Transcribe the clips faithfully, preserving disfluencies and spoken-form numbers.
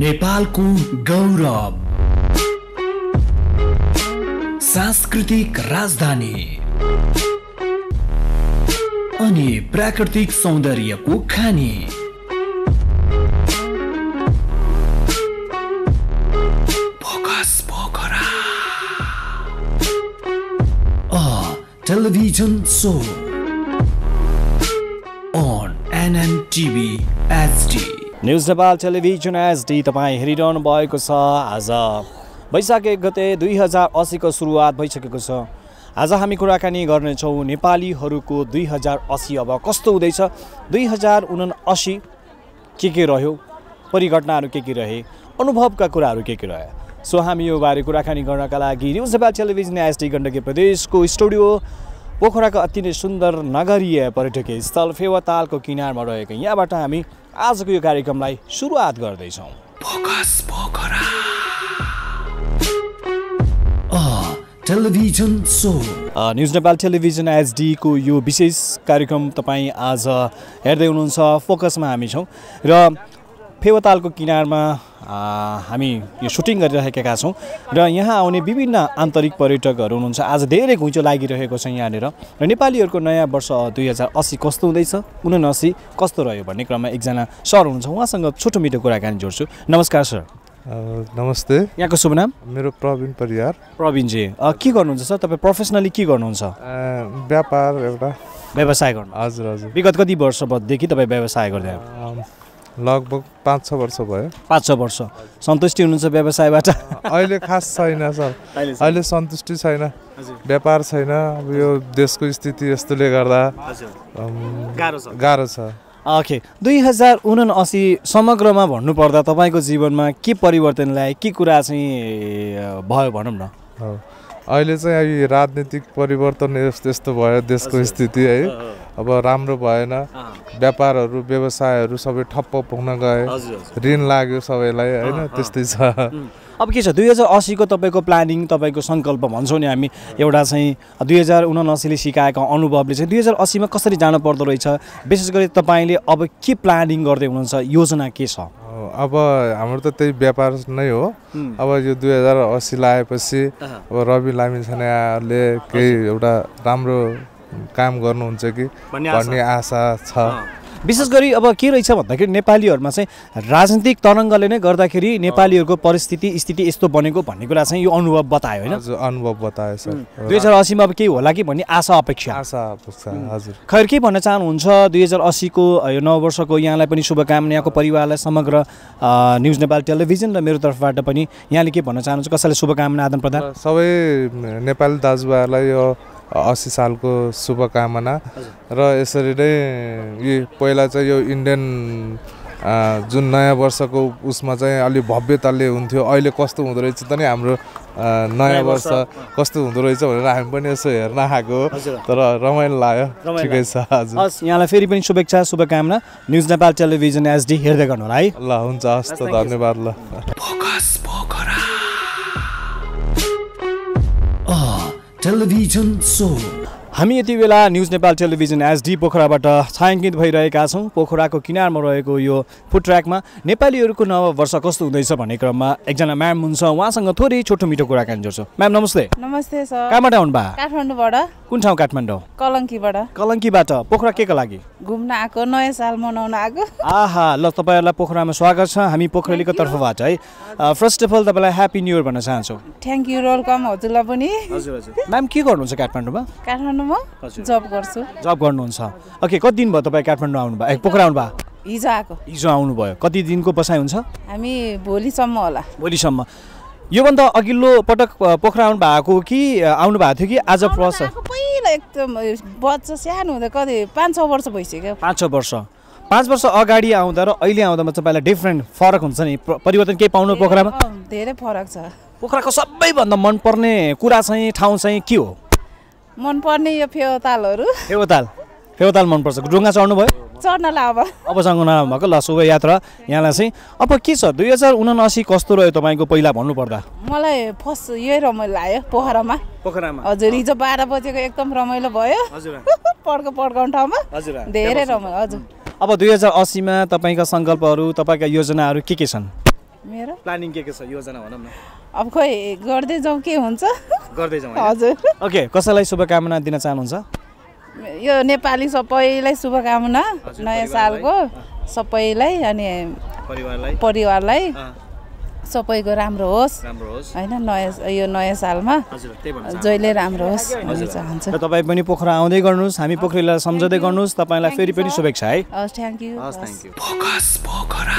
नेपालको गौरव, सांस्कृतिक राजधानी अनि प्राकृतिक सौन्दर्यको खानी। Focus Pokhara, a television show on N N T V H D। News Nepal television HD तपाईँ हेरिरहनु भएको छ। आज वैशाख एक गते दुई हजार असीको सुरुवात भइसकेको छ। आज हामी कुराकानी गर्नेछौँ नेपालीहरूको दुई हजार असी अब कस्तो हुँदैछ, दुई हजार उनासी के के रह्यो, परिघटनाहरू के के रहे, अनुभवका कुराहरू के के रहे। सो हामी यो बारे कुराकानी गर्नका लागि news Nepal television HD Gandaki प्रदेशको स्टुडियो पोखराको अति नै सुन्दर नगरीय पर्यटकीय स्थल फेवातालको किनारमा रहेको यहाँबाट हामी आजको यो कार्यक्रमलाई सुरुवात गर्दैछौँ। Focus Pokhara, a television show। News Nepal television HD को यो विशेष कार्यक्रम तपाईँ आज हेर्दै हुनुहुन्छ। फोकसमा हामी छौँ र फेवातालको किनारमा हामी यो सुटिङ गरिरहेका छौँ र यहाँ आउने विभिन्न आन्तरिक पर्यटकहरू हुनुहुन्छ। आज धेरै घुइँचो लागिरहेको छ यहाँनिर र नेपालीहरूको नयाँ वर्ष दुई हजार असी कस्तो हुँदैछ, उनासी कस्तो रह्यो भन्ने क्रममा एकजना सर हुनुहुन्छ, उहाँसँग छोटो मिठो कुराकानी जोड्छु। नमस्कार सर। नमस्ते। यहाँको शुभ नाम? मेरो प्रवीण परियार। प्रवीणजी के गर्नुहुन्छ सर? तपाईँ प्रोफेसनली के गर्नुहुन्छ? व्यापार एउटा व्यवसाय गर्नु? हजुर हजुर। विगत कति वर्षदेखि तपाईँ व्यवसाय गर्दै? लगभग पाँच छ वर्ष भयो। पाँच छ वर्ष। सन्तुष्टि हुनुहुन्छ व्यवसायबाट? अहिले खास छैन सर, अहिले सन्तुष्टि छैन, व्यापार छैन। अब यो देशको स्थिति यस्तोले गर्दा गाह्रो छ। ओके, दुई हजार उनासी समग्रमा भन्नुपर्दा तपाईँको जीवनमा के परिवर्तन ल्याए, के कुरा चाहिँ भयो भनौँ न? अहिले चाहिँ राजनीतिक परिवर्तन यस्तो यस्तो भयो देशको स्थिति है। अब राम्रो भएन, व्यापारहरू व्यवसायहरू सबै ठप्प पुग्न गए, ऋण लाग्यो सबैलाई होइन, त्यस्तै छ। अब के छ दुई हजार असीको तपाईँको प्लानिङ, तपाईँको सङ्कल्प भन्छौँ नि हामी, एउटा चाहिँ दुई हजार उनासीले सिकाएको अनुभवले चाहिँ दुई हजार असीमा कसरी जानु पर्दो रहेछ, विशेष गरी तपाईँले अब के प्लानिङ गर्दै हुनुहुन्छ, योजना के छ? अब हाम्रो त त्यही व्यापार नै हो। अब यो दुई हजार असी लागेपछि अब रवि लामिछानेले केही एउटा राम्रो काम गर्नुहुन्छ कि भन्ने आशा छ। विशेष गरी अब के रहेछ भन्दाखेरि नेपालीहरूमा चाहिँ राजनीतिक तरङ्गले नै गर्दाखेरि नेपालीहरूको परिस्थिति स्थिति यस्तो बनेको भन्ने कुरा चाहिँ यो अनुभव बतायो होइन? हजुर, अनुभव बतायो सर। दुई हजार असीमा अब केही होला कि भन्ने आशा अपेक्षा आशा अपेक्षा हजुर। खैर के भन्न चाहनुहुन्छ दुई हजार असीको यो नव वर्षको यहाँलाई पनि शुभकामना, यहाँको परिवारलाई, समग्र न्युज नेपाल टेलिभिजन र मेरो तर्फबाट पनि यहाँले के भन्न चाहनुहुन्छ, कसैलाई शुभकामना आदान प्रदान? सबै नेपाली दाजुभाइहरूलाई यो असी सालको शुभकामना र यसरी नै यी पहिला चाहिँ यो इन्डियन जुन नयाँ वर्षको उसमा चाहिँ अलि भव्यताले हुन्थ्यो, अहिले कस्तो हुँदो रहेछ त नि हाम्रो नयाँ वर्ष कस्तो हुँदो रहेछ भनेर हामी पनि यसो हेर्न आएको, तर रमाइलो लाग्यो। ठिकै छ हजुर। हस्, यहाँलाई फेरि पनि शुभेच्छा, शुभकामना। न्युज नेपाल टेलिभिजन एचडी हेर्दै गर्नु होला है। ल हुन्छ, हस् त, धन्यवाद। ल फोकस पोखरा, टेलिभिजन सो। हामी यति बेला न्युज नेपाल टेलिभिजन एचडी पोखराबाट छायाङ्कित भइरहेका छौँ। पोखराको किनारमा रहेको यो फुड ट्र्याकमा नेपालीहरूको नव वर्ष कस्तो हुँदैछ भन्ने क्रममा एकजना म्याम हुन्छ, उहाँसँग थोरै छोटो मिठो कुराकानी जोड्छु। म्याम नमस्ते। नमस्ते सर। कहाँबाट आउनुभयो? काठमाडौँबाट। कुन ठाउँ? काठमाडौँ। कलङ्कीबाट। कलङ्कीबाट पोखरा के को लागि? घुम्न आएको, नयाँ साल मनाउन आएको। आहा, ल तपाईँहरूलाई पोखरामा स्वागत छ हामी पोखरेलीको तर्फबाट है। फर्स्ट अफ अल तपाईँलाई ह्याप्पी न्यु इयर भन्न चाहन्छु। थ्याङ्क यू, वेलकम हजुरलाई पनि। हजुर हजुर। म्याम के गर्नुहुन्छ काठमाडौँमा? काठमाडौँमा जब गर्छु। जब गर्नुहुन्छ। ओके, कति दिन भयो तपाईँ काठमाडौँ आउनुभयो, पोखरा आउनुभयो? हिजो आएको। हिजो आउनुभयो। कति दिनको बसाइ हुन्छ? हामी भोलिसम्म होला। भोलिसम्म। योभन्दा अघिल्लो पटक पोखरा आउनु भएको कि आउनु भएको थियो कि आज प्लस? पहिला एकदम बच्चा सानो हुँदा कति पाँच छ वर्ष भइसक्यो। पाँच छ वर्ष। पाँच वर्ष अगाडि आउँदा र अहिले आउँदामा तपाईँलाई डिफ्रेन्ट फरक हुन्छ नि, परिवर्तन केही पाउनु पोखरामा? धेरै फरक छ। पोखराको सबैभन्दा मनपर्ने कुरा चाहिँ ठाउँ चाहिँ के हो? मनपर्ने यो फेवातालहरू। फेवाताल फेवाताल मनपर्छ। डुङ्गा चढ्नु भयो? चढ्नलाई अब अब चढ्नु नभएको। ल, शुभ यात्रा यहाँलाई चाहिँ। अब के छ दुई हजार उनासी कस्तो रह्यो तपाईँको पहिला भन्नुपर्दा? मलाई फर्स्ट यही रमाइलो लाग्यो पोखरामा। पोखरामा हजुर, हिजो बाह्र बजेको एकदम रमाइलो भयो। हजुर, पड्को पड्काउने ठाउँमा धेरै रमाइलो। हजुर। अब दुई हजार असीमा तपाईँका सङ्कल्पहरू, तपाईँका योजनाहरू के के छन्? मेरो प्लानिङ के के छ योजना भनौँ न अब खोइ गर्दै जाउँ के हुन्छ गर्दै जाउँ हजुर ओके कसैलाई शुभकामना दिन चाहनुहुन्छ यो नेपाली सबैलाई शुभकामना नयाँ सालको सबैलाई अनि परिवारलाई परिवारलाई सबैको राम्रो होस् राम्रो होस् हैन नयाँ यो नयाँ सालमा हजुर त्यही भन्न जहिले राम्रो होस् भन्न चाहन्छु र तपाईँ पनि पोखरा आउँदै गर्नुहोस् हामी पोखरीलाई सम्झँदै गर्नुहोस् तपाईँलाई फेरि पनि शुभेच्छा है हस् थ्याङ्क यू हस् thank you Focus Pokhara.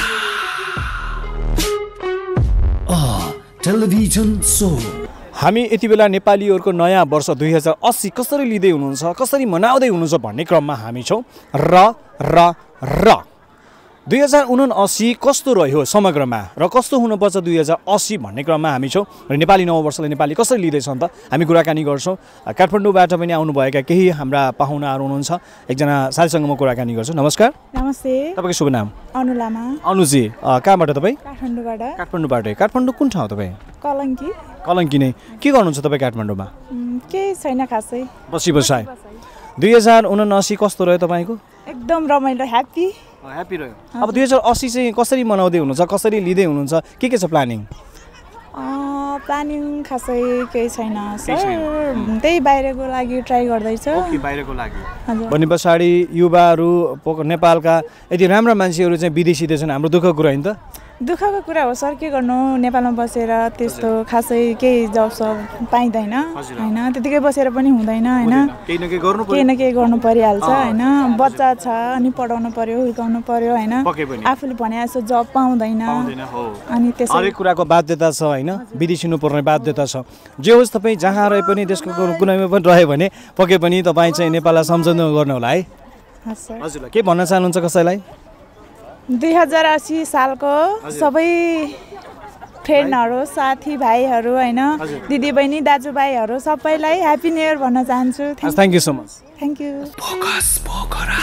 A television show. हामी यति बेला नेपालीहरूको नयाँ वर्ष दुई हजार अस्सी कसरी लिँदै हुनुहुन्छ कसरी मनाउँदै हुनुहुन्छ भन्ने क्रममा हामी छौँ र र र दुई हजार उनासी कस्तो रह्यो समग्रमा र कस्तो हुनुपर्छ दुई हजार अस्सी भन्ने क्रममा हामी छौँ र नेपाली नववर्षले नेपाली कसरी लिँदैछन् त हामी कुराकानी गर्छौँ काठमाडौँबाट पनि आउनुभएका केही हाम्रा पाहुनाहरू हुनुहुन्छ एकजना साथीसँग म कुराकानी गर्छु नमस्कार नमस्ते तपाईँको शुभ नाम अनु लामा अनुजी कहाँबाट तपाईँ काठमाडौँबाट काठमाडौँबाट काठमाडौँ कुन ठाउँ तपाईँ कलङ्की कलङ्की नै के गर्नुहुन्छ तपाईँ काठमाडौँमा केही छैन खासै बसी बसाइ दुई हजार उनासी कस्तो रह्यो तपाईँको एकदम रमाइलो ह्याप्पी ह्याप्पी रह्यो अब दुई हजार अस्सी चाहिँ कसरी मनाउँदै हुनुहुन्छ कसरी लिँदै हुनुहुन्छ के के छ प्लानिङ प्लानिङ खासै केही छैन सर त्यही बाहिरको लागि ट्राई गर्दैछु बाहिरको लागि भने पछाडि युवाहरू नेपालका यति राम्रा मान्छेहरू चाहिँ विदेशी छन् हाम्रो दुःखको कुरा होइन त दुःखको कुरा हो सर के गर्नु नेपालमा बसेर त्यस्तो खासै केही जब सब पाइँदैन होइन त्यतिकै बसेर पनि हुँदैन होइन केही न केही गर्नु केही न केही गर्नु परिहाल्छ होइन बच्चा छ अनि पढाउनु पर्यो हुर्काउनु पर्यो होइन आफूले भने जस्तो जब पाउँदैन अनि त्यसै हरेक कुराको बाध्यता छ होइन विदेशिनु पर्ने बाध्यता छ जे होस् तपाईँ जहाँ रहे पनि देशको कुनैमा पनि रह्यो भने पक्कै पनि तपाईँ चाहिँ नेपाललाई सम्झनु गर्नु होला है हजुरलाई के भन्न चाहनुहुन्छ कसैलाई दुई हजार अस्सी सालको सबै फ्रेन्डहरू साथीभाइहरू होइन दिदीबहिनी दाजुभाइहरू सबैलाई ह्याप्पी न्यु इयर भन्न चाहन्छु thank you so much thank you Focus Pokhara.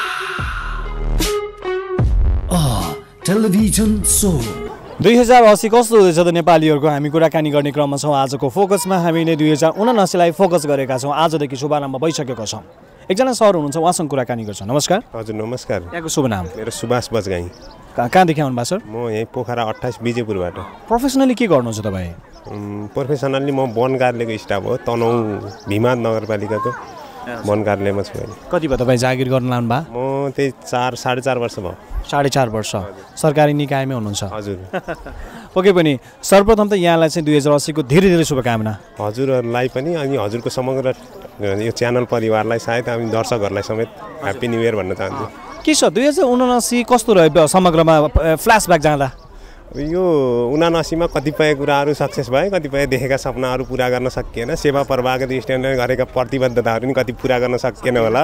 A television show. दुई हजार अस्सी कस्तो हुँदैछ त नेपालीहरूको हामी कुराकानी गर्ने क्रममा छौँ आजको फोकसमा हामीले दुई हजार उनासीलाई फोकस गरेका छौँ आजदेखि शुभारम्भ भइसकेको छौँ एकजना सर हुनुहुन्छ उहाँसँग कुराकानी गर्छौँ नमस्कार हजुर नमस्कार यहाँको शुभ नाम मेरो सुभाष बजगाई कहाँदेखि आउनु भएको सर म यहीँ पोखरा अट्ठाइस विजयपुरबाट प्रोफेसनली के गर्नुहुन्छ तपाईँ प्रोफेसनल्ली म वन कार्यालयको स्टाफ हो तनहुँ भीमा नगरपालिकाको वन कार्यालयमा छु अहिले कति भयो तपाईँ जागिर गर्न लानु भयो म त्यही चार साढे चार वर्ष भयो साढे चार वर्ष सरकारी निकायमै हुनुहुन्छ हजुर पक्कै पनि सर्वप्रथम त यहाँलाई चाहिँ दुई हजार अस्सीको धेरै धेरै शुभकामना हजुरहरूलाई पनि अनि हजुरको समग्र यो च्यानल परिवारलाई सायद हामी दर्शकहरूलाई समेत ह्याप्पी न्यु इयर भन्न चाहन्छु के छ दुई हजार उनासी कस्तो रह्यो समग्रमा फ्ल्यासब्याक जाँदा यो उनासीमा कतिपय कुराहरू सक्सेस भए कतिपय देखेका सपनाहरू पुरा गर्न सकिएन सेवा प्रवाहका दृष्टिले गरेका प्रतिबद्धताहरू पनि कति पुरा गर्न सकिएन होला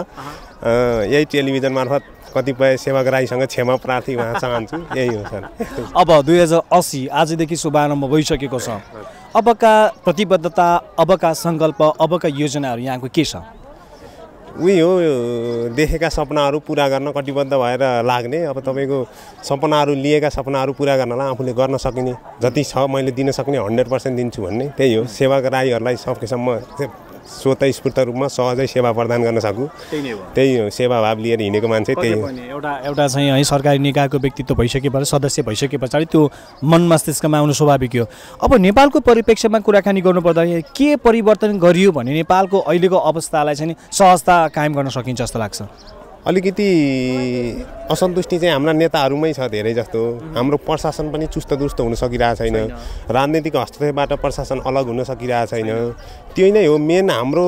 यही टेलिभिजन मार्फत कतिपय सेवाग्राहीसँग क्षमा प्रार्थी हुन चाहन्छु यही हो सर अब दुई हजार अस्सी आजदेखि शुभारम्भ भइसकेको छ अबका प्रतिबद्धता अबका सङ्कल्प अबका योजनाहरू यहाँको के छ उही हो देखेका सपनाहरू पुरा गर्न कटिबद्ध भएर लाग्ने अब तपाईँको सपनाहरू लिएका सपनाहरू पुरा गर्नलाई आफूले गर्न सकिने जति छ मैले दिन सक्ने हन्ड्रेड पर्सेन्ट दिन्छु भन्ने त्यही हो सेवाग्राहीहरूलाई सकेसम्म स्वतस्फूर्त रूपमा सहजै सेवा प्रदान गर्न सकु त्यही हो सेवाभाव लिएर हिँडेको मान्छे त्यही हो एउटा एउटा चाहिँ है सरकारी निकायको व्यक्तित्व भइसकेपछि सदस्य भइसके पछाडि त्यो मन मस्तिष्कमा आउनु स्वाभाविक हो अब नेपालको परिप्रेक्ष्यमा कुराकानी गर्नुपर्दा के परिवर्तन गरियो भने नेपालको अहिलेको अवस्थालाई चाहिँ सहजता कायम गर्न सकिन्छ जस्तो लाग्छ अलिकति असन्तुष्टि चाहिँ हाम्रा नेताहरूमै छ धेरै जस्तो हाम्रो प्रशासन पनि चुस्त दुरुस्त हुन सकिरहेको छैन राजनीतिक हस्तक्षेपबाट प्रशासन अलग हुन सकिरहेको छैन त्यही नै हो मेन हाम्रो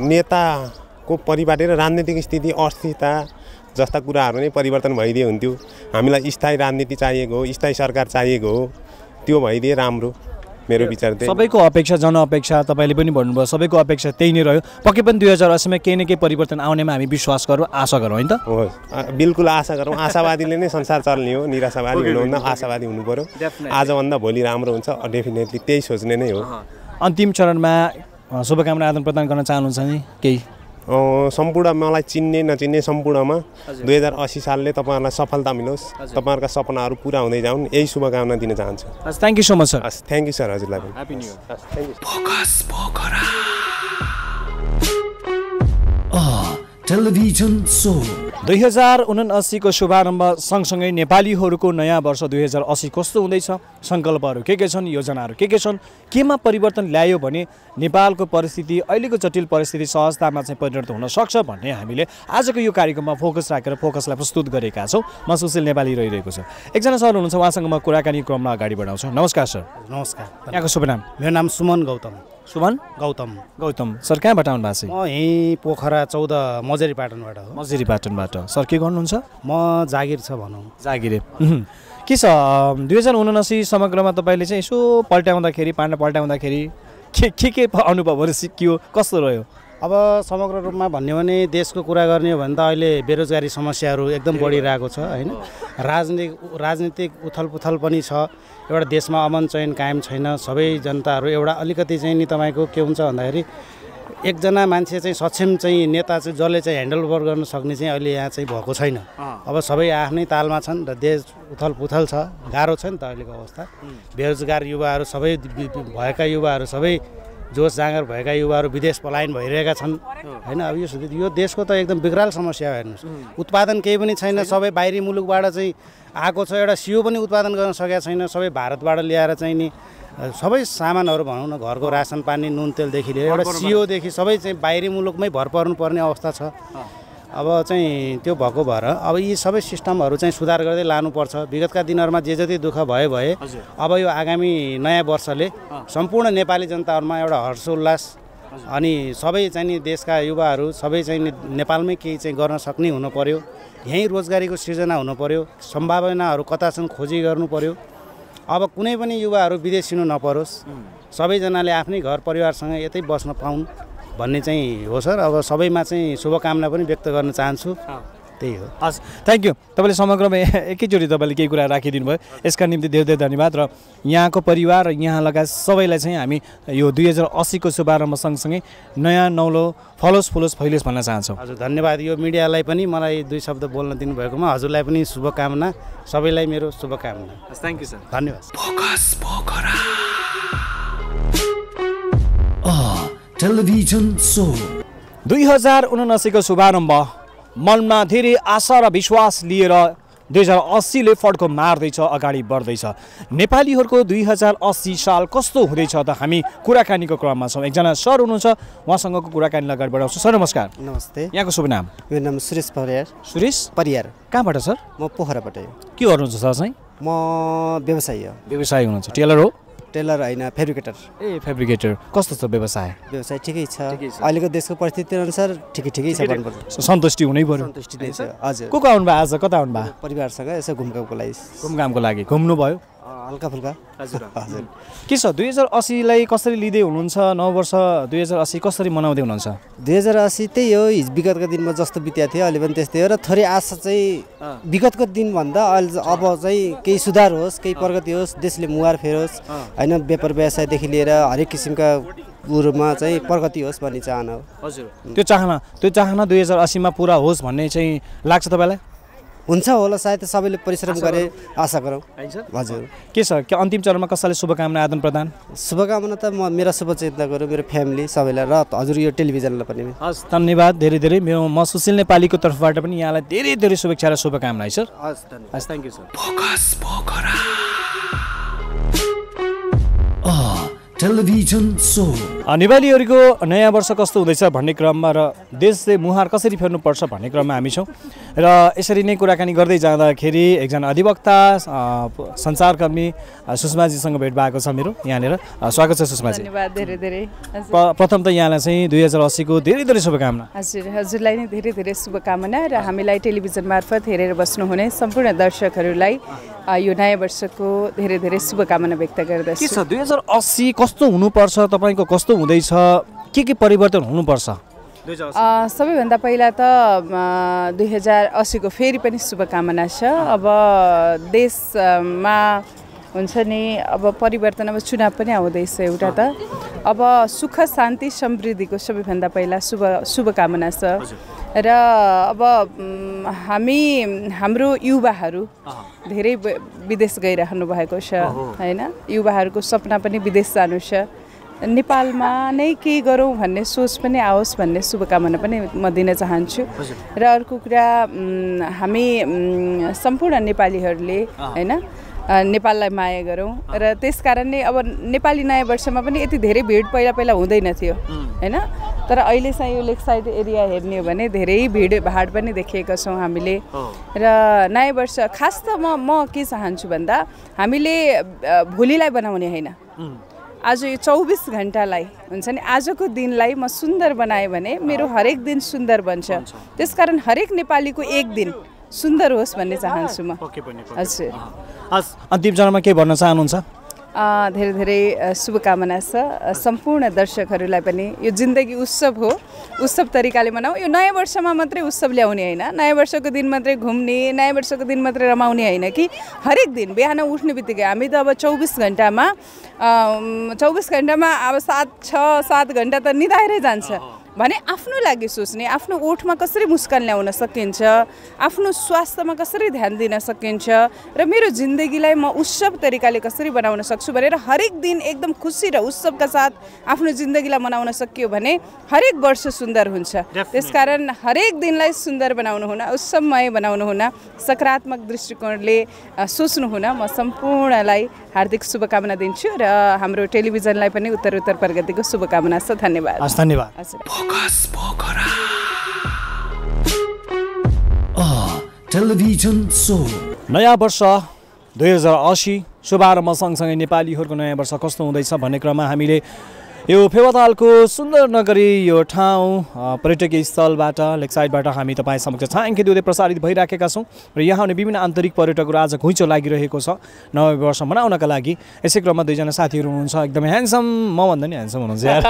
नेताको परिपाटी र राजनीतिक स्थिति अस्थिरता जस्ता कुराहरू नै परिवर्तन भइदिए हुन्थ्यो हामीलाई स्थायी राजनीति चाहिएको हो स्थायी सरकार चाहिएको हो त्यो भइदिए राम्रो मेरो विचार त्यही सबैको अपेक्षा जनअपेक्षा तपाईँले पनि भन्नुभयो सबैको अपेक्षा त्यही नै रह्यो पक्कै पनि दुई हजार अस्सीमा केही न केही परिवर्तन आउनेमा हामी विश्वास गरौँ आशा गरौँ होइन त हो बिल्कुल आशा गरौँ आशावादीले नै संसार चल्ने हो निराशावादी हुनुहुन्न आशावादी हुनु पर्यो आजभन्दा भोलि राम्रो हुन्छ डेफिनेटली त्यही सोच्ने नै हो अन्तिम चरणमा शुभकामना आदान प्रदान गर्न चाहनुहुन्छ नि केही सम्पूर्ण मलाई चिन्ने नचिन्ने सम्पूर्णमा दुई हजार अस्सी सालले तपाईँहरूलाई सफलता मिलोस् तपाईँहरूका सपनाहरू पुरा हुँदै जाउन् यही शुभकामना दिन चाहन्छु thank you so much sir thank you sir हजुरलाई पनि happy new year thank you Focus Pokhara. A television show. दुई हजार उनासीको शुभारम्भ सँगसँगै नेपालीहरूको नयाँ वर्ष दुई हजार असी कस्तो हुँदैछ, सङ्कल्पहरू के के छन्, योजनाहरू के के छन्, केमा परिवर्तन ल्यायो भने नेपालको परिस्थिति अहिलेको जटिल परिस्थिति सहजतामा चाहिँ परिणत हुन सक्छ भन्ने हामीले आजको यो कार्यक्रममा फोकस राखेर फोकसलाई प्रस्तुत गरेका छौँ। म सुशील नेपाली रहिरहेको छु। एकजना सर हुनुहुन्छ, उहाँसँग म कुराकानी क्रममा अगाडि बढाउँछु। नमस्कार सर। नमस्कार। यहाँको शुभ नाम? मेरो नाम सुमन गौतम। सुमन गौतम। गौतम सर कहाँबाट आउनु भएको छ? म यहीँ पोखरा चौध मजेरी पाटनबाट हो। मजेरी पाटनबाट। सर के गर्नुहुन्छ? म जागिर छ भनौँ। जागिरे के छ दुई हजार उनासी समग्रमा तपाईँले चाहिँ यसो पल्ट्याउँदाखेरि पाण्डा पल्ट्याउँदाखेरि के के के अनुभवहरू सिकियो, कस्तो रह्यो? अब समग्र रूपमा भन्यो भने देशको कुरा गर्ने हो भने त अहिले बेरोजगारी समस्याहरू एकदम बढिरहेको छ होइन। राजनीतिक राजनीतिक उथलपुथल पनि छ। एउटा देशमा अमन चयन कायम छैन। सबै जनताहरू एउटा अलिकति चाहिँ नि तपाईँको के हुन्छ भन्दाखेरि एकजना मान्छे चाहिँ सक्षम चाहिँ नेता चाहिँ जसले चाहिँ ह्यान्डल ओभर गर्न सक्ने चाहिँ अहिले यहाँ चाहिँ भएको छैन। अब सबै आफ्नै तालमा छन् र देश उथलपुथल छ, गाह्रो छ नि त अहिलेको अवस्था। बेरोजगार युवाहरू सबै भएका युवाहरू सबै जोस जाँगर भएका युवाहरू विदेश पलायन भइरहेका छन् होइन। अब यो यो देशको त एकदम विकराल समस्या हो। हेर्नुहोस्, उत्पादन केही पनि छैन। सबै बाहिरी मुलुकबाट चाहिँ आएको छ। एउटा सियो पनि उत्पादन गर्न सकेका छैन। सबै भारतबाट ल्याएर चाहिँ नि सबै सामानहरू भनौँ न, घरको रासन पानी नुन तेलदेखि लिएर एउटा सियोदेखि सबै चाहिँ बाहिरी मुलुकमै भर पर्नुपर्ने अवस्था छ। अब चाहिँ त्यो भएको भएर अब यी सबै सिस्टमहरू चाहिँ सुधार गर्दै लानुपर्छ। विगतका दिनहरूमा जे जति दुःख भए भए अब यो आगामी नयाँ वर्षले सम्पूर्ण नेपाली जनताहरूमा एउटा हर्षोल्लास अनि सबै चाहिँ नि देशका युवाहरू सबै चाहिँ नेपालमै केही चाहिँ गर्न सक्ने हुनु पर्यो। यहीँ रोजगारीको सृजना हुनु पर्यो। सम्भावनाहरू कता छन् खोजी गर्नु पर्यो। अब कुनै पनि युवाहरू विदेश हिँड्नु नपरोस्। सबैजनाले आफ्नै घर परिवारसँग यतै बस्न पाउन् भन्ने चाहिँ हो सर। अब सबैमा चाहिँ शुभकामना पनि व्यक्त गर्न चाहन्छु। त्यही हो। हस्, थ्याङ्क यू। तपाईँले समग्रमा एकैचोटि तपाईँले केही कुरा राखिदिनु भयो, यसका निम्ति धेरै धेरै धन्यवाद। र यहाँको परिवार र यहाँ लगायत सबैलाई चाहिँ हामी यो दुई हजार असीको शुभारम्भ सँगसँगै नयाँ नौलो फलोस् फुलोस् फैलोस् भन्न चाहन्छौँ। हजुर धन्यवाद। यो मिडियालाई पनि मलाई दुई शब्द बोल्न दिनुभएकोमा हजुरलाई पनि शुभकामना, सबैलाई मेरो शुभकामना। Thank you sir. धन्यवाद। फोकस पोखरा टेलिभिजन सो दुई हजार उनासीको शुभारम्भ मनमा धेरै आशा र विश्वास लिएर दुई हजार अस्सीले फड्को मार्दैछ, अगाडि बढ्दैछ। नेपालीहरूको दुई हजार अस्सी साल कस्तो हुँदैछ त हामी कुराकानीको क्रममा छौँ। एकजना सर हुनुहुन्छ, उहाँसँगको कुराकानीलाई अगाडि बढाउँछु। सर नमस्कार। नमस्ते। यहाँको शुभ नाम? मेरो नाम सुरेश परियार। सुरेश परियार। कहाँबाट सर? म पोखराबाट। के गर्नुहुन्छ सर चाहिँ? म व्यवसायी हो। व्यवसायी हुनुहुन्छ? टेलर हो? टेलर होइन, फेब्रिकेटर। ए फेब्रिकेटर। कस्तो छ व्यवसाय? व्यवसाय ठिकै छ। अहिलेको देशको परिस्थिति अनुसार ठिकै ठिकै छ भन्नुपर्छ। सन्तुष्टि हुनै पर्यो। सन्तुष्टि नै छ। हजुर। को को आउनुभयो आज? कता आउनुभयो? परिवारसँग यसो घुमघामको लागि। घुमघामको लागि घुम्नु भयो? हल्का फुल्का। हजुर हजुर। के छ दुई हजार अस्सीलाई कसरी लिँदै हुनुहुन्छ? नव वर्ष दुई हजार अस्सी कसरी मनाउँदै हुनुहुन्छ? दुई हजार अस्सी त्यही हो, विगतको दिनमा जस्तो बित्या थियो अहिले पनि त्यस्तै हो। र थोरै आशा चाहिँ विगतको दिनभन्दा अहिले अब चाहिँ केही सुधार होस्, केही प्रगति होस्, देशले मुहार फेरोस् होइन। व्यापार व्यवसायदेखि लिएर हरेक किसिमका कुरोमा चाहिँ प्रगति होस् भन्ने चाहना हो। हजुर। त्यो चाहना त्यो चाहना दुई हजार अस्सीमा पुरा होस् भन्ने चाहिँ लाग्छ तपाईँलाई? हुन्छ होला, सायद सबैले परिश्रम गरे, आशा गरौँ। हजुर। के छ के अन्तिम चरणमा कसैले शुभकामना आदान प्रदान? शुभकामना त म मेरा शुभचिन्ता गरौँ, मेरो फ्यामिली सबैलाई र हजुर यो टेलिभिजनलाई पनि। हस्, धन्यवाद धेरै धेरै। मेरो म सुशील नेपालीको तर्फबाट पनि यहाँलाई धेरै धेरै शुभेच्छा र शुभकामना है सर। हस् धन्यवाद। हस्, thank you sir. Focus Pokhara television show नेपालीहरूको नयाँ वर्ष कस्तो हुँदैछ भन्ने क्रममा र देशले मुहार कसरी फेर्नुपर्छ भन्ने क्रममा हामी छौँ। र यसरी नै कुराकानी गर्दै जाँदाखेरि एकजना अधिवक्ता सञ्चारकर्मी सुषमाजीसँग भेट भएको छ मेरो यहाँनिर। स्वागत छ सुषमाजी। धन्यवाद धेरै धेरै। प्रथम त यहाँलाई चाहिँ दुई हजार अस्सीको धेरै धेरै शुभकामना। हजुर, हजुरलाई नै धेरै धेरै शुभकामना र हामीलाई टेलिभिजन मार्फत हेरेर बस्नुहुने सम्पूर्ण दर्शकहरूलाई यो नयाँ वर्षको धेरै धेरै शुभकामना व्यक्त गर्दछु। के छ दुई हजार अस्सी कस्तो हुनुपर्छ, तपाईँको कस्तो हुँदैछ, के के परिवर्तन हुनुपर्छ? सबैभन्दा पहिला त दुई हजार अस्सीको फेरि पनि शुभकामना छ। अब देशमा हुन्छ नि अब परिवर्तन, अब चुनाव पनि आउँदैछ एउटा त। अब सुख शान्ति समृद्धिको सबैभन्दा पहिला शुभ शुभकामना छ। र अब हामी हाम्रो युवाहरू धेरै विदेश गइरहनु भएको छ होइन। युवाहरूको सपना पनि विदेश जानु छ। नेपालमा नै केही गरौँ भन्ने सोच पनि आओस् भन्ने शुभकामना पनि म दिन चाहन्छु। र अर्को कुरा हामी सम्पूर्ण नेपालीहरूले होइन नेपाललाई माया गरौँ र त्यसकारण नै अब नेपाली नयाँ वर्षमा पनि यति धेरै भिड पहिला पहिला हुँदैन थियो होइन, तर अहिले चाहिँ यो लेक साइड एरिया हेर्ने हो भने धेरै भिड भाड पनि देखिएका छौँ हामीले। र नयाँ वर्ष खास त म म के चाहन्छु भन्दा हामीले भोलिलाई बनाउने होइन, आज यो चौबिस घन्टालाई हुन्छ नि आजको दिनलाई म सुन्दर बनाएँ भने मेरो हरेक दिन सुन्दर बन्छ। त्यसकारण हरेक नेपालीको एक दिन सुन्दर होस् भन्ने चाहन्छु म। हजुर अन्तिम चरणमा के भन्न चाहनुहुन्छ? धेरै धेरै शुभकामना छ सम्पूर्ण दर्शकहरूलाई पनि। यो जिन्दगी उत्सव हो, उत्सव तरिकाले मनाऊ। यो नयाँ वर्षमा मात्रै उत्सव ल्याउने होइन, नयाँ वर्षको दिन मात्रै घुम्ने, नयाँ वर्षको दिन मात्रै रमाउने होइन कि हरेक दिन बिहान उठ्ने बित्तिकै हामी त अब चौबिस घन्टामा चौबिस घन्टामा अब सात छ सात घन्टा त निदाएरै जान्छ भने आफ्नो लागि सोच्ने, आफ्नो ओठमा कसरी मुस्कान ल्याउन सकिन्छ, आफ्नो स्वास्थ्यमा कसरी ध्यान दिन सकिन्छ र मेरो जिन्दगीलाई म उत्सव तरिकाले कसरी बनाउन सक्छु भनेर हरेक दिन एकदम खुसी र उत्सवका साथ आफ्नो जिन्दगीलाई मनाउन सकियो भने हरेक वर्ष सुन्दर हुन्छ। त्यसकारण हरेक दिनलाई सुन्दर बनाउनु हुन, उत्सवमय बनाउनु हुन, सकारात्मक दृष्टिकोणले सोच्नु हुन म सम्पूर्णलाई हार्दिक शुभकामना दिन्छु र हाम्रो टेलिभिजनलाई पनि उत्तर उत्तर प्रगतिको शुभकामना छ। धन्यवाद। धन्यवाद। टेलिभिजन सो नयाँ वर्ष दुई हजार असी शुभारम्भ सँगसँगै नेपालीहरूको नयाँ वर्ष कस्तो हुँदैछ भन्ने क्रममा हामीले यो फेवातालको सुन्दर नगरी यो ठाउँ पर्यटकीय स्थलबाट लेक साइडबाट हामी तपाईँ समक्ष छायाङ्कित हुँदै प्रसारित भइराखेका छौँ र यहाँ आउने विभिन्न आन्तरिक पर्यटकहरू आज घुइँचो लागिरहेको छ नयाँ वर्ष मनाउनका लागि। यसै क्रममा दुईजना साथीहरू हुनुहुन्छ एकदमै ह्यान्डसम, म भन्दा नि ह्यान्डसम हुनुहुन्छ यार।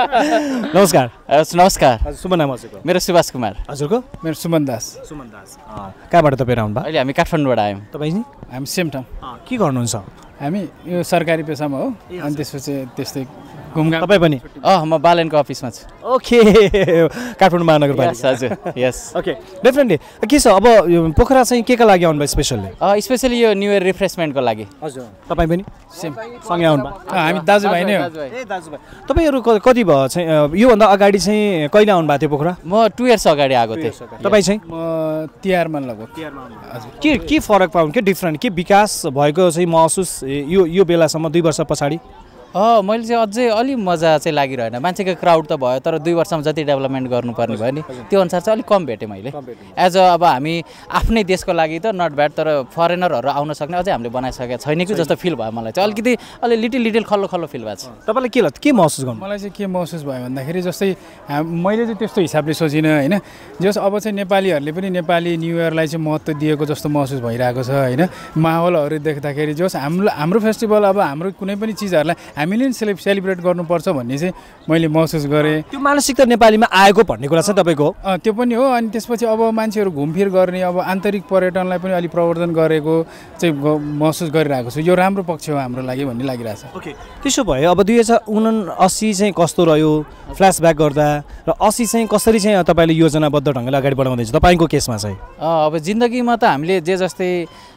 नमस्कार। नमस्कार। हजुर शुभ नाम हजुरको? मेरो सुभाष कुमार। हजुरको? मेरो सुमन दास। सुमन दास। कहाँबाट तपाईँ आउनु भयो? अहिले हामी काठमाडौँबाट आयौँ। तपाईँ नि? हामी सेम ठाउँ। के गर्नुहुन्छ? हामी यो सरकारी पेसामा हो अनि त्यसपछि त्यस्तै घुमघाम। तपाईँ पनि? अँ म बालनको अफिसमा छु। ओके काठमाडौँ महानगरपालिका। हजुर यस। ओके डेफिनेटली के छ अब यो पोखरा चाहिँ के का लागि आउनुभयो स्पेसल्ली? स्पेसली यो न्यू इयर रिफ्रेसमेन्टको लागि। हजुर तपाईँ पनि? सेम सँगै आउनुभयो? हामी दाजुभाइ नै हो। ए दाजुभाइ। तपाईँहरू कति भयो चाहिँ योभन्दा अगाडि चाहिँ कहिले आउनु भएको थियो पोखरा? म टु इयर्स अगाडि आएको थिएँ। तपाईँ चाहिँ? म तिहारमा लगभग। हजुर के के फरक पाउनु, के डिफ्रेन्ट, के विकास भएको चाहिँ महसुस यो यो बेलासम्म दुई वर्ष पछाडि? अँ मैले चाहिँ अझै अलिक मजा चाहिँ लागिरहेन। मान्छेको क्राउड त भयो तर दुई वर्षमा जति डेभलपमेन्ट गर्नुपर्ने भयो नि त्यो अनुसार चाहिँ अलिक कम भेटेँ मैले। एज अ अब हामी आफ्नै देशको लागि त नट ब्याड, तर फरेनरहरू आउन सक्ने अझै हामीले बनाइसकेको छैन कि जस्तो फिल भयो मलाई चाहिँ। अलिकति अलि लिटिल लिटिल खल्लो खल्लो फिल भएको छ। तपाईँलाई के लाग्छ, के महसुस गर्नु? मलाई चाहिँ के महसुस भयो भन्दाखेरि जस्तै मैले चाहिँ त्यस्तो हिसाबले सोचिनँ होइन। जस अब चाहिँ नेपालीहरूले पनि नेपाली न्यु इयरलाई चाहिँ महत्त्व दिएको जस्तो महसुस भइरहेको छ होइन। माहौलहरू देख्दाखेरि जस हाम्रो हाम्रो फेस्टिभल अब हाम्रो कुनै पनि चिजहरूलाई हामीले सेलि सेलिब्रेट गर्नुपर्छ भन्ने चाहिँ मैले महसुस गरेँ। त्यो मानसिकता नेपालीमा आएको भन्ने कुरा चाहिँ तपाईँको? अँ त्यो पनि हो। अनि त्यसपछि अब मान्छेहरू घुमफिर गर्ने अब आन्तरिक पर्यटनलाई पनि अलिक प्रवर्धन गरेको चाहिँ महसुस गरिरहेको छु। यो राम्रो पक्ष हो हाम्रो लागि भन्ने लागिरहेछ। ओके त्यसो भयो अब दुई हजार उनासी चाहिँ कस्तो रह्यो फ्ल्यासब्याक गर्दा र असी चाहिँ कसरी चाहिँ तपाईँले योजनाबद्ध ढङ्गले अगाडि बढाउँदैछ तपाईँको केसमा चाहिँ? अब जिन्दगीमा त हामीले जे जस्तै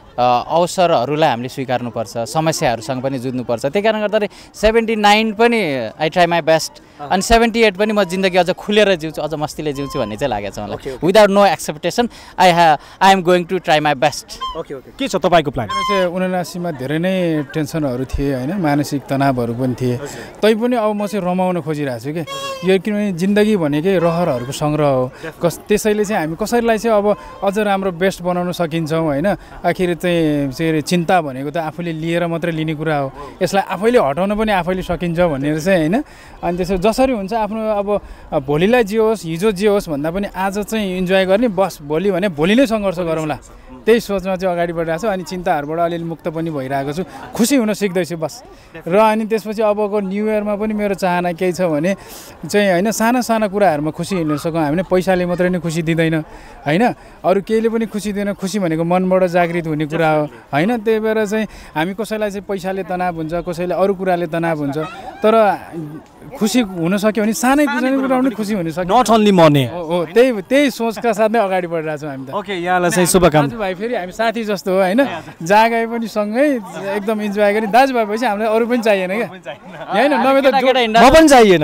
अवसरहरूलाई हामीले स्वीकार्नुपर्छ, समस्याहरूसँग पनि जुझ्नुपर्छ। त्यही कारणले गर्दाखेरि सेभेन्टी नाइन पनि आई ट्राई माई बेस्ट अनि सेभेन्टी एट पनि म जिन्दगी अझ खुलेर जिउँछु, अझ मस्तीले जिउँछु भन्ने चाहिँ लागेको छ मलाई। Without no exception I ha I am going to try my best. Okay okay के छ तपाईँको प्लान? मेरो चाहिँ उनासीमा धेरै नै टेन्सनहरू थिए होइन, मानसिक तनावहरू पनि थिए। तैपनि अब म चाहिँ रमाउन खोजिरहेको छु कि यो किनभने जिन्दगी भनेकै रहरहरूको सङ्ग्रह हो। कस त्यसैले चाहिँ हामी कसैलाई चाहिँ अब अझ राम्रो बेस्ट बनाउन सकिन्छौँ होइन। आखिर चाहिँ चिन्ता भनेको त आफूले लिएर मात्रै लिने कुरा हो, यसलाई आफैले हटाउन पनि आफैले सकिन्छ भनेर चाहिँ होइन। अनि त्यसो जसरी हुन्छ आफ्नो अब भोलिलाई जे होस् हिजो जे होस् भन्दा पनि आज चाहिँ इन्जोय गर्ने, बस भोलि भने भोलि नै सङ्घर्ष गरौँला त्यही सोचमा चाहिँ अगाडि बढिरहेको छु। अनि चिन्ताहरूबाट अलिअलि मुक्त पनि भइरहेको छु, खुसी हुन सिक्दैछु बस। र अनि त्यसपछि अबको न्यु इयरमा पनि मेरो चाहना केही छ भने चाहिँ होइन साना साना कुराहरूमा खुसी हिँड्न सकौँ। हामीले पैसाले मात्रै नै खुसी दिँदैन होइन, अरू केहीले पनि खुसी दिँदैन। खुसी भनेको मनबाट जागृत हुने कुरा हो होइन। त्यही भएर चाहिँ हामी कसैलाई चाहिँ पैसाले तनाव हुन्छ, कसैले अरू कुराले तनाव हुन्छ। तर खुसी हुन सक्यो भने सानै सानै कुरा पनि खुसी हुन सक्यो नट ओन्ली मनी हो हो त्यही त्यही सोचका साथमै अगाडि बढिरहेको छौँ हामी त ओके यहाँलाई चाहिँ शुभकामना दाजुभाइ फेरि हामी साथी जस्तो हो होइन जहाँ गए पनि सँगै एकदम इन्जोय गरी दाजुभाइ भएपछि हामीलाई अरू पनि चाहिएन क्या होइन नभए त म पनि चाहिएन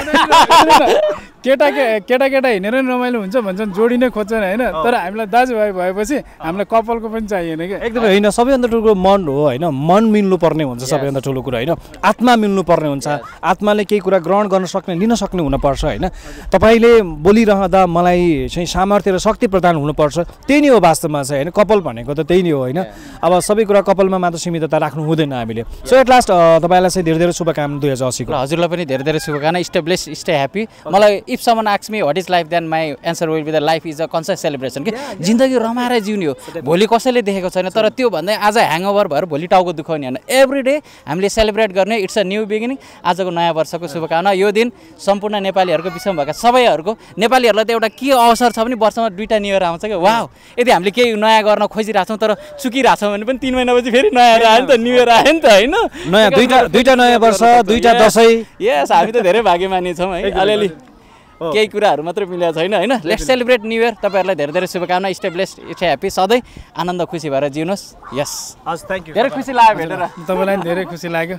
केटा केटा केटा हिँडेर रमाइलो हुन्छ भन्छन् जोडी नै खोज्छन् होइन तर हामीलाई दाजुभाइ भएपछि हामीलाई कपालको पनि चाहिएन क्या एकदमै होइन सबैभन्दा ठुलो मन हो होइन मन मिल्नु पर्ने हुन्छ सबैभन्दा ठुलो कुरा होइन आत्मा मिल्नु पर्ने हुन्छ आत्माले केही कुरा ग्रहण गर्न सक्ने लिन सक्ने हुनुपर्छ होइन तपाईँले बोलिरहँदा मलाई चाहिँ सामर्थ्य र शक्ति प्रदान हुनुपर्छ त्यही नै हो वास्तवमा चाहिँ होइन कपाल भनेको त त्यही नै हो होइन अब सबै कुरा कपालमा मात्र सीमितता राख्नु हुँदैन हामीले सो एट लास्ट तपाईँलाई चाहिँ धेरै धेरै शुभकामना दुई हजार असीको हजुरलाई पनि धेरै धेरै शुभकामना स्टे ब्लेस स्टे ह्याप्पी मलाई if someone asks me what is life then my answer will be the life is a conscious celebration कि जिन्दगी रमाएर जिउने हो भोलि कसैले देखेको छैन तर त्यो भन्दै आज ह्याङओभर भएर भोलि टाउको दुखाउने होइन एभ्री डे हामीले सेलिब्रेट गर्ने इट्स अ न्यू बिगिनिङ आजको नयाँ वर्षको शुभकामना यो दिन सम्पूर्ण नेपालीहरूको विषयमा भएका सबैहरूको नेपालीहरूलाई त एउटा के अवसर छ भने वर्षमा दुईवटा न्यू इयर आउँछ क्या वाह यदि हामीले केही नयाँ गर्न खोजिरहेछौँ तर चुकिरहेछौँ भने पनि तिन महिनापछि फेरि नयाँ आयो नि त न्यू इयर आयो नि त होइन नयाँ दुईटा दुईटा नयाँ वर्ष दुईटा दसैँ यस हामी त धेरै भाग्यमानी छौँ है अलिअलि केही कुराहरू मात्रै मिलेको छैन होइन लेट्स सेलिब्रेट न्यू इयर तपाईँहरूलाई धेरै धेरै शुभकामना स्टे ब्लेस्ड स्टे ह्याप्पी सधैँ आनन्द खुसी भएर जिउनुहोस् यस हस् थ्याङ्क यू धेरै खुसी लाग्यो भेटेर तपाईँलाई पनि धेरै खुसी लाग्यो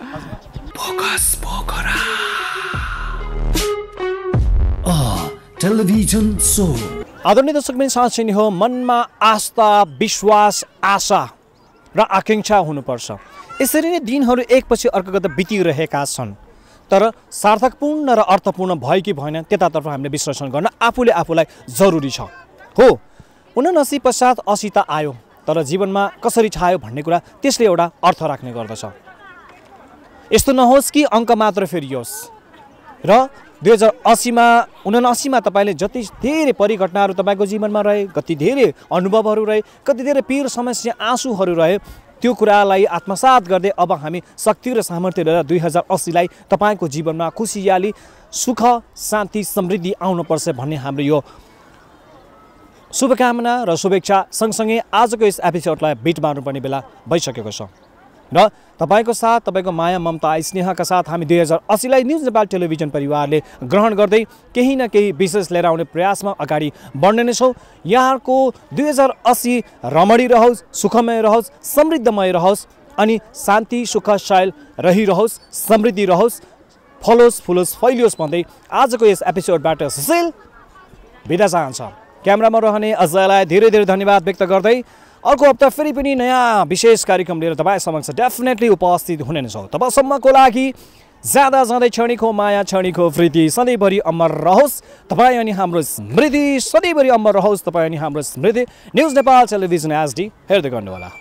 टेलिभिजन सो आदरणीय दर्शकबिन साँच्चै नै हो मनमा आस्था विश्वास आशा र आकाङ्क्षा हुनुपर्छ यसरी नै दिनहरू एकपछि अर्को बितिरहेका छन् तर सार्थकपूर्ण र अर्थपूर्ण भयो कि भएन त्यतातर्फ हामीले विश्लेषण गर्न आफूले आफूलाई जरुरी छ हो उनासी पश्चात असी त आयो तर जीवनमा कसरी छायो भन्ने कुरा त्यसले एउटा अर्थ राख्ने गर्दछ यस्तो नहोस् कि अङ्क मात्र फेरियोस् र दुई हजार असीमा उनासीमा तपाईँले जति धेरै परिघटनाहरू तपाईँको जीवनमा रहे कति धेरै अनुभवहरू रहे कति धेरै पीर समस्या आँसुहरू रहे त्यो कुरालाई आत्मसात गर्दै अब हामी शक्ति र सामर्थ्य लिएर दुई हजार असीलाई तपाईँको जीवनमा खुसियाली सुख शान्ति समृद्धि आउनुपर्छ भन्ने हाम्रो यो शुभकामना र शुभेच्छा सँगसँगै आजको यस एपिसोडलाई बिट मार्नुपर्ने बेला भइसकेको छ र तपाईँको साथ तपाईँको माया ममता स्नेहका साथ हामी दुई हजार असीलाई न्युज नेपाल टेलिभिजन परिवारले ग्रहण गर्दै केही न केही विशेष लिएर आउने प्रयासमा अगाडि बढ्ने नै छौँ यहाँको दुई हजार असी रमणी रहोस् सुखमय रहोस् समृद्धमय रहोस् अनि शान्ति सुख शैल रहिरहोस् समृद्धि रहोस् फलोस् फुलोस् फैलियोस् भन्दै आजको यस एपिसोडबाट सुशील बिदा चाहन्छ क्यामेरामा रहने अजयलाई धेरै धेरै धन्यवाद व्यक्त गर्दै अर्को हप्ता फेरि पनि नयाँ विशेष कार्यक्रम लिएर तपाईँ समक्ष डेफिनेटली उपस्थित हुने नै छौँ तबसम्मको लागि जाँदा जाँदै क्षणिक हो माया क्षणिक हो प्रीति सधैँभरि अमर रहोस् तपाईँ अनि हाम्रो स्मृति सधैँभरि अमर रहोस् तपाईँ अनि हाम्रो स्मृति न्युज नेपाल टेलिभिजन एचडी हेर्दै गर्नुहोला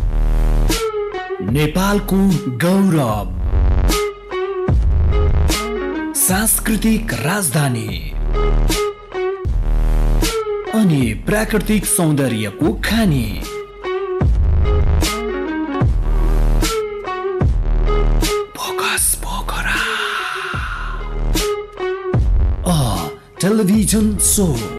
नेपालको गौरव सांस्कृतिक राजधानी अनि प्राकृतिक सौन्दर्यको खानी पोखरा टेलिभिजन सो।